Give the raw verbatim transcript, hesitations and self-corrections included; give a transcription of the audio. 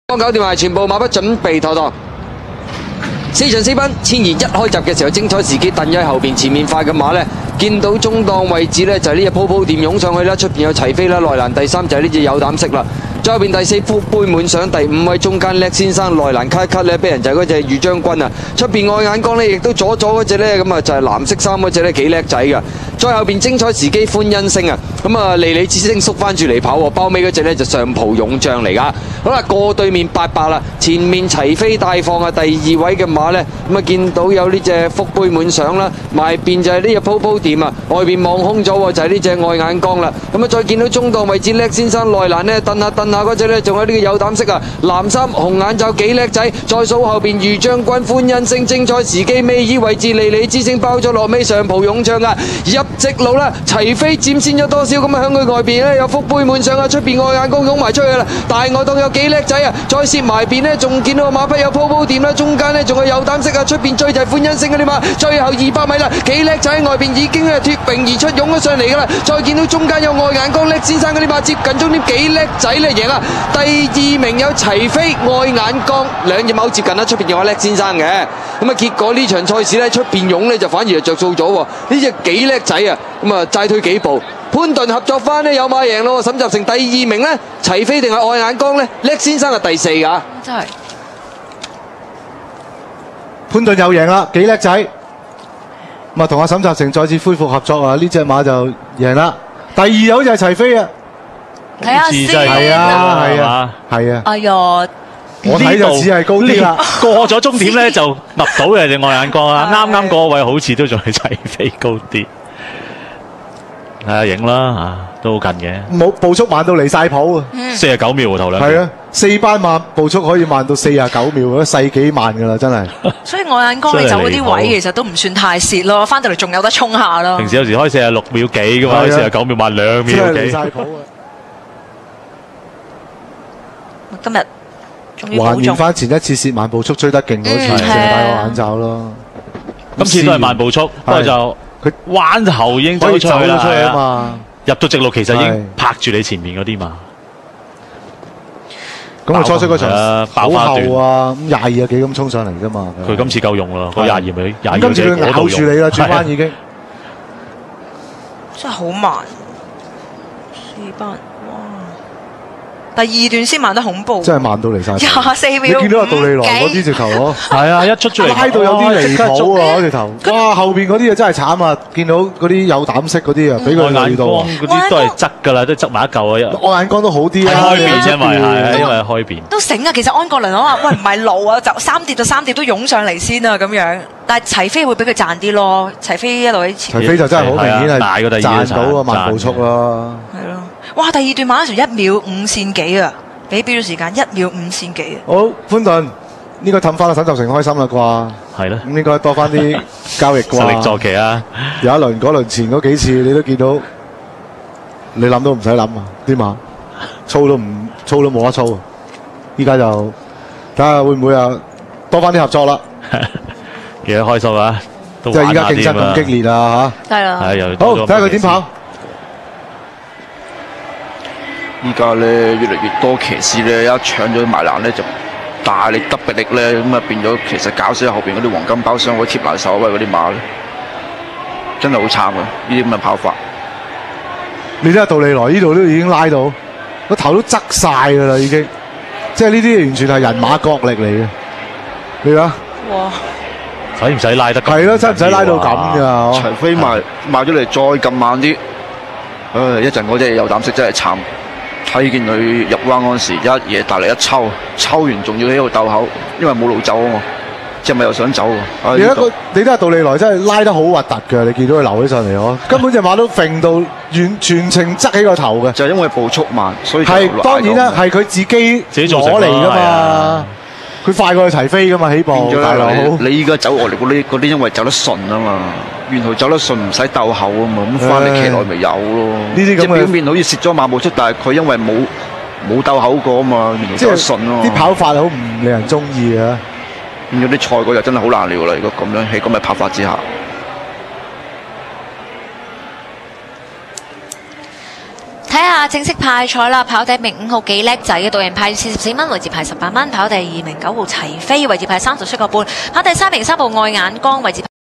幫搞掂埋，全部馬匹準備妥當。四場四班，千二一開閘嘅時候，精彩時機，鄧喺後邊，前面快嘅馬呢，見到中檔位置呢，就係呢隻鋪鋪店湧上去啦，出邊有齊飛啦，內欄第三就係呢隻有膽識啦。再後邊第四福杯滿上，第五位中間叻先生，內欄卡一卡呢，俾人就係嗰隻御將軍啊。出邊愛眼光呢，亦都左左嗰隻呢，咁啊就係藍色衫嗰隻呢，幾叻仔噶。再後邊精彩時機，歡欣星啊，咁啊利利之星縮翻住嚟跑喎，包尾嗰隻呢，就上蒲勇將嚟噶。好啦，過對面八百啦，前面齊飛大放啊，第二位嘅馬呢，咁啊見到有呢隻福杯滿上啦，埋邊就係呢隻鋪鋪店啊，外邊望空咗喎，就係呢隻愛眼光啦。咁啊再見到中檔位置叻先生內欄呢，蹬下蹬下嗰隻呢，仲有呢個有膽識啊，藍衫紅眼罩幾叻仔。再數後邊御將軍歡欣星，精彩時機尾二位置利利之星包咗落尾上蒲勇將啊，入直路啦，齊飛佔先咗多少咁啊？響佢外邊呢，有福杯滿上啊，出邊愛眼光湧埋出去啦，大外檔有幾叻仔啊！再攝埋邊呢，仲見到個馬匹有鋪鋪店啦，中間呢，仲有有膽識啊，出邊追就係歡欣星嗰啲馬，最後二百米啦，幾叻仔喺外邊已經係脫穎而出湧咗上嚟噶啦，再見到中間有愛眼光叻先生嗰啲馬接近終點幾叻仔咧贏啊！第二名有齊飛愛眼光，兩隻馬接近啦，出邊有叻先生嘅，咁啊結果呢場賽事呢，出邊湧呢就反而係着數咗喎，呢隻幾叻仔啊！咁啊再推幾步。潘頓合作翻呢，有馬贏咯，沈集成第二名呢，齊飛定係愛眼光呢？叻先生係第四噶， 真係潘頓又贏啦，幾叻仔！咁啊同阿沈集成再次恢復合作啊，呢隻馬就贏啦。第二有就係齊飛啊， 睇下先， 係啊係啊係啊！ 哎呀， 我睇就只係高啲啦， 過咗終點咧就立到嘅隻愛眼光啊，啱啱嗰位好似都仲係齊飛高啲。睇下影啦嚇，都好近嘅。冇步速慢到離曬譜啊！ 四十九秒頭兩。 係啊，四班馬步速可以慢到四十九秒，嗰世紀慢㗎啦，真係。 所以愛眼光你走嗰啲位其實都唔算太蝕咯，翻到嚟仲有得衝下咯。 平時有時開四十六秒幾㗎嘛，四十九秒慢兩秒幾。真係離曬譜啊！ 今日終於還原翻前一次蝕慢步速追得勁嗰次，淨係戴個眼罩咯。 今次都係慢步速，不過就。佢彎頭已經走出去啦，係啊！入到直路其實已經拍住你前面嗰啲嘛。 咁佢初出嗰場爆後啊，咁廿二啊幾咁衝上嚟啫嘛。 佢今次夠用啦，個廿二咪廿二。今次佢咬住你啦，轉彎已經。 真係好慢，四班。第二段先慢得恐怖， 真係慢到離曬。 廿四秒， 你見到阿杜利來嗰啲直頭咯， 係啊，一出出嚟拉到有啲離譜啊！嗰條頭，哇！後邊嗰啲啊真係慘啊！見到嗰啲有膽識嗰啲啊，俾佢累到。 嗰啲都係側㗎啦，都側埋一嚿啊！ 愛眼光都好啲啊， 開邊因為係因為開邊。 都醒啊！其實安國倫我話喂唔係路啊，就三碟就三碟都湧上嚟先啊咁樣。但係齊飛會俾佢賺啲咯，齊飛一路喺前。 齊飛就真係好明顯係賺到個慢步速啦。 係咯。哇！第二段馬嗰時一秒五線幾啊，比標咗時間一秒五線幾啊。 好，潘頓呢個氹翻阿沈集成開心啦啩？ 係咯， 咁應該多翻啲交易啩？ 實力坐騎啊！ 有一輪嗰輪前嗰幾次你都見到，你諗都唔使諗啊！啲馬操都唔操都冇得操啊！依家就睇下會唔會啊多翻啲合作啦？ 幾開心啊！ 即係依家競爭咁激烈啊嚇！ 係啦， 好睇下佢點跑。 依家咧越嚟越多騎師咧一搶咗埋欄咧就大力得力咧，咁啊變咗其實搞死後邊嗰啲黃金包箱嗰啲貼埋手位嗰啲馬咧，真係好慘啊！呢啲咁嘅跑法， 你睇下杜利來呢度都已經拉到個頭都側晒㗎啦，已經即係呢啲完全係人馬角力嚟嘅。你睇哇！ 使唔使拉得？ 係咯，真唔使拉到咁㗎。 齊飛賣賣咗嚟再撳慢啲，唉！一陣嗰隻有膽識真係慘。睇見佢入彎嗰陣時，一嘢大力一抽，抽完仲要喺度鬥口，因為冇路走啊嘛，隻咪又想走喎。 你一個你睇下杜利來真係拉得好核突㗎，你見到佢流起上嚟呵，根本隻馬都揈到完全程側起個頭嘅， 就係因為步速慢，所以係當然啦，係佢自己自己攞嚟㗎嘛。佢快過去齊飛㗎嘛，起步大佬。 你依家走落嚟嗰啲嗰啲，因為走得順啊嘛，沿途走得順唔使鬥口啊嘛，咁翻嚟騎內咪有咯。呢啲咁嘅表面好似蝕咗馬步出，但係佢因為冇冇鬥口過啊嘛，沿途走得順咯。 啲跑法好唔令人中意啊！ 變咗啲賽果就真係好難料啦。如果咁樣喺咁嘅跑法之下。 睇下正式派賽啦，跑第一名五號幾叻仔嘅導人派四十四蚊，位置派十八蚊；跑第二名九號齊飛，位置派三十七個半；跑第三名三號愛眼光，位置